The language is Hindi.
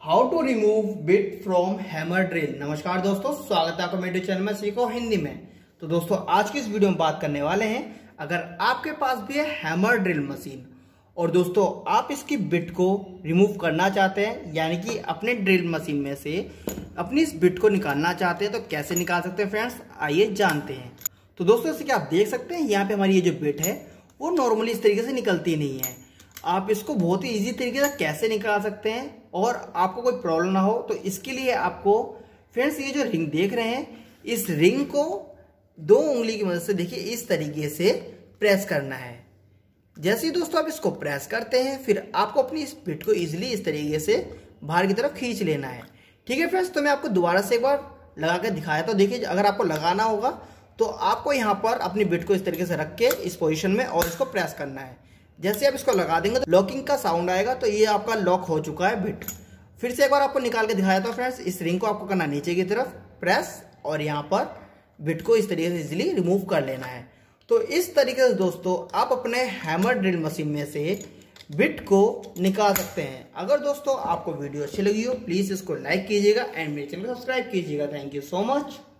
How to remove bit from hammer drill. नमस्कार दोस्तों, स्वागत है आपका मेरे चैनल में सीखो हिंदी में। तो दोस्तों आज की इस वीडियो में बात करने वाले हैं, अगर आपके पास भी है हैमर ड्रिल मशीन और दोस्तों आप इसकी बिट को रिमूव करना चाहते हैं, यानी कि अपने ड्रिल मशीन में से अपनी इस बिट को निकालना चाहते हैं, तो कैसे निकाल सकते हैं फ्रेंड्स, आइए जानते हैं। तो दोस्तों जैसे कि आप देख सकते हैं यहाँ पे हमारी ये जो बिट है वो नॉर्मली इस तरीके से निकलती नहीं है। आप इसको बहुत ही इजी तरीके से कैसे निकाल सकते हैं और आपको कोई प्रॉब्लम ना हो, तो इसके लिए आपको फ्रेंड्स ये जो रिंग देख रहे हैं, इस रिंग को दो उंगली की मदद से देखिए इस तरीके से प्रेस करना है। जैसे ही दोस्तों आप इसको प्रेस करते हैं, फिर आपको अपनी इस बिट को इजीली इस तरीके से बाहर की तरफ खींच लेना है। ठीक है फ्रेंड्स, तो मैं आपको दोबारा से एक बार लगा के दिखाया। तो देखिए अगर आपको लगाना होगा तो आपको यहाँ पर अपनी बिट को इस तरीके से रख के इस पोजीशन में और इसको प्रेस करना है। जैसे आप इसको लगा देंगे तो लॉकिंग का साउंड आएगा, तो ये आपका लॉक हो चुका है बिट। फिर से एक बार आपको निकाल के दिखाया था फ्रेंड्स, इस रिंग को आपको करना नीचे की तरफ प्रेस और यहाँ पर बिट को इस तरीके से इजीली रिमूव कर लेना है। तो इस तरीके से दोस्तों आप अपने हैमर ड्रिल मशीन में से बिट को निकाल सकते हैं। अगर दोस्तों आपको वीडियो अच्छी लगी हो प्लीज इसको लाइक कीजिएगा एंड मेरे चैनल को सब्सक्राइब कीजिएगा। Thank you so much.